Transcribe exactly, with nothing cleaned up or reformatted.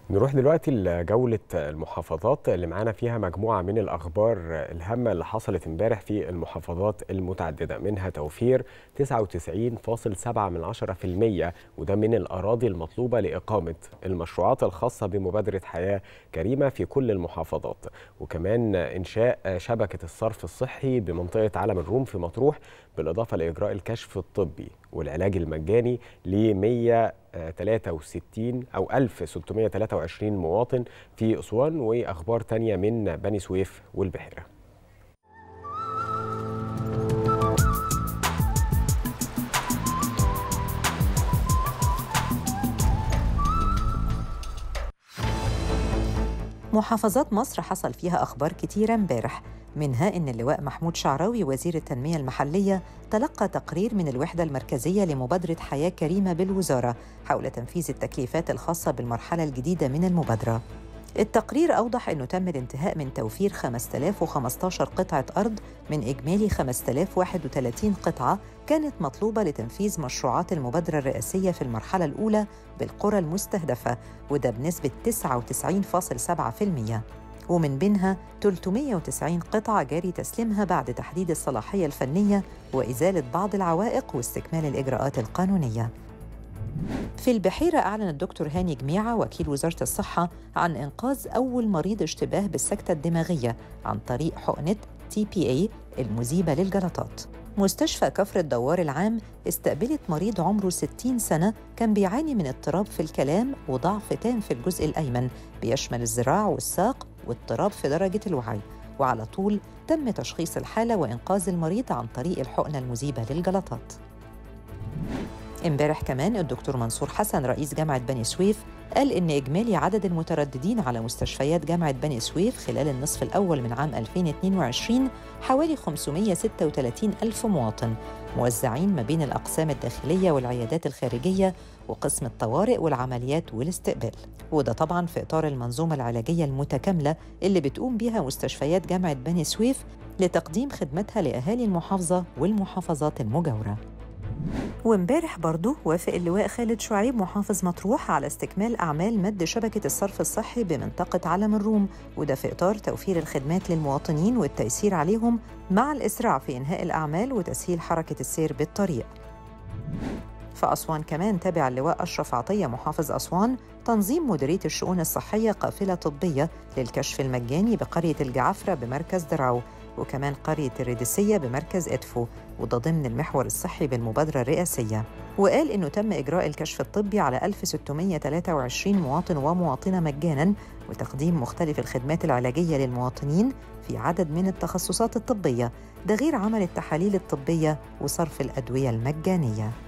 نروح دلوقتي لجولة المحافظات اللي معانا فيها مجموعة من الأخبار الهامة اللي حصلت امبارح في المحافظات المتعددة، منها توفير تسعة وتسعين فاصل سبعة من عشرة في المية وده من الأراضي المطلوبة لإقامة المشروعات الخاصة بمبادرة حياة كريمة في كل المحافظات، وكمان إنشاء شبكة الصرف الصحي بمنطقة علم الروم في مطروح، بالإضافة لإجراء الكشف الطبي والعلاج المجاني ل مئة وثلاثة وستين أو ألف وستمئة وثلاثة وعشرين مواطن في أسوان، وأخبار تانية من بني سويف والبحيرة. محافظات مصر حصل فيها أخبار كتيرة امبارح، منها إن اللواء محمود شعراوي وزير التنمية المحلية تلقى تقرير من الوحدة المركزية لمبادرة حياة كريمة بالوزارة حول تنفيذ التكليفات الخاصة بالمرحلة الجديدة من المبادرة. التقرير أوضح أنه تم الانتهاء من توفير خمسة آلاف وخمسة عشر قطعة أرض من إجمالي خمسة آلاف وواحد وثلاثين قطعة كانت مطلوبة لتنفيذ مشروعات المبادرة الرئاسية في المرحلة الأولى بالقرى المستهدفة، وده بنسبة تسعة وتسعين فاصل سبعة في المئة، ومن بينها ثلاثمئة وتسعين قطعة جاري تسليمها بعد تحديد الصلاحية الفنية وإزالة بعض العوائق واستكمال الإجراءات القانونية. في البحيرة أعلن الدكتور هاني جميعة وكيل وزارة الصحة عن إنقاذ أول مريض اشتباه بالسكتة الدماغية عن طريق حقنة تي بي إيه المذيبة للجلطات. مستشفى كفر الدوار العام استقبلت مريض عمره ستين سنة كان بيعاني من اضطراب في الكلام وضعف تام في الجزء الأيمن بيشمل الذراع والساق واضطراب في درجة الوعي، وعلى طول تم تشخيص الحالة وإنقاذ المريض عن طريق الحقنة المذيبة للجلطات. امبارح كمان الدكتور منصور حسن رئيس جامعة بني سويف قال إن إجمالي عدد المترددين على مستشفيات جامعة بني سويف خلال النصف الأول من عام ألفين واثنين وعشرين حوالي خمسمئة وستة وثلاثين ألف مواطن، موزعين ما بين الأقسام الداخلية والعيادات الخارجية وقسم الطوارئ والعمليات والاستقبال، وده طبعاً في إطار المنظومة العلاجية المتكاملة اللي بتقوم بها مستشفيات جامعة بني سويف لتقديم خدمتها لأهالي المحافظة والمحافظات المجاورة. وامبارح برضو وافق اللواء خالد شعيب محافظ مطروح على استكمال أعمال مد شبكة الصرف الصحي بمنطقة علم الروم، وده في إطار توفير الخدمات للمواطنين والتيسير عليهم مع الإسراع في إنهاء الأعمال وتسهيل حركة السير بالطريق. في أسوان كمان تابع اللواء أشرف عطية محافظ أسوان تنظيم مديرية الشؤون الصحية قافلة طبية للكشف المجاني بقرية الجعفرة بمركز درعو، وكمان قرية الريدسية بمركز إدفو، وده ضمن المحور الصحي بالمبادرة الرئاسية. وقال إنه تم إجراء الكشف الطبي على ألف وستمئة وثلاثة وعشرين مواطن ومواطنة مجاناً، وتقديم مختلف الخدمات العلاجية للمواطنين في عدد من التخصصات الطبية، ده غير عمل التحاليل الطبية وصرف الأدوية المجانية.